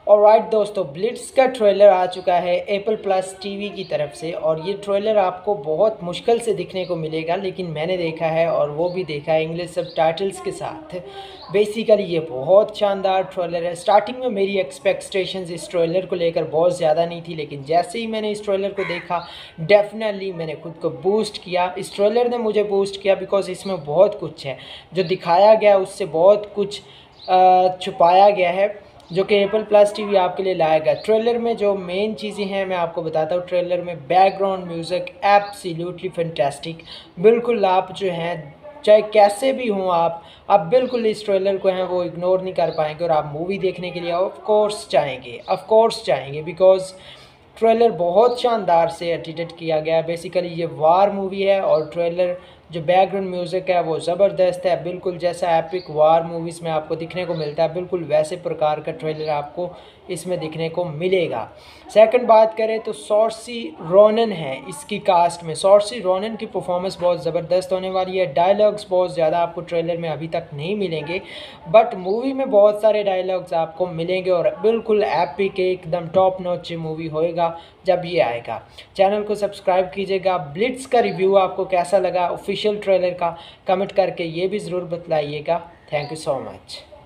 Alright दोस्तों, Blitz का trailer आ चुका है एप्पल प्लस टीवी की तरफ से। और ये ट्रेलर आपको बहुत मुश्किल से दिखने को मिलेगा, लेकिन मैंने देखा है और वो भी देखा है इंग्लिश सब टाइटल्स के साथ। बेसिकली ये बहुत शानदार ट्रेलर है। स्टार्टिंग में मेरी एक्सपेक्टेशंस इस ट्रेलर को लेकर बहुत ज़्यादा नहीं थी, लेकिन जैसे ही मैंने इस ट्रेलर को देखा डेफिनेटली मैंने खुद को बूस्ट किया। इस ट्रेलर ने मुझे बूस्ट किया बिकॉज इसमें बहुत कुछ है जो दिखाया गया, उससे बहुत कुछ छुपाया गया है जो कि एप्पल प्लस टीवी आपके लिए लाएगा। ट्रेलर में जो मेन चीज़ें हैं मैं आपको बताता हूँ। ट्रेलर में बैकग्राउंड म्यूज़िक एब्सोल्युटली फैंटास्टिक। बिल्कुल आप जो हैं चाहे कैसे भी हों आप बिल्कुल इस ट्रेलर को हैं वो इग्नोर नहीं कर पाएंगे और आप मूवी देखने के लिए ऑफ कोर्स चाहेंगे बिकॉज ट्रेलर बहुत शानदार से एडिटेड किया गया है। बेसिकली ये वार मूवी है और ट्रेलर जो बैकग्राउंड म्यूज़िक है वो ज़बरदस्त है। बिल्कुल जैसा एपिक वार मूवीज़ में आपको दिखने को मिलता है, बिल्कुल वैसे प्रकार का ट्रेलर आपको इसमें दिखने को मिलेगा। सेकंड बात करें तो सॉर्सी रोनन है इसकी कास्ट में। सॉर्सी रोनन की परफॉर्मेंस बहुत ज़बरदस्त होने वाली है। डायलॉग्स बहुत ज़्यादा आपको ट्रेलर में अभी तक नहीं मिलेंगे, बट मूवी में बहुत सारे डायलॉग्स आपको मिलेंगे और बिल्कुल एपिक एकदम टॉप नॉच मूवी होएगा जब ये आएगा। चैनल को सब्सक्राइब कीजिएगा। ब्लिट्स का रिव्यू आपको कैसा लगा ऑफिशियल ट्रेलर का, कमेंट करके ये भी ज़रूर बतलाइएगा। Thank you so much.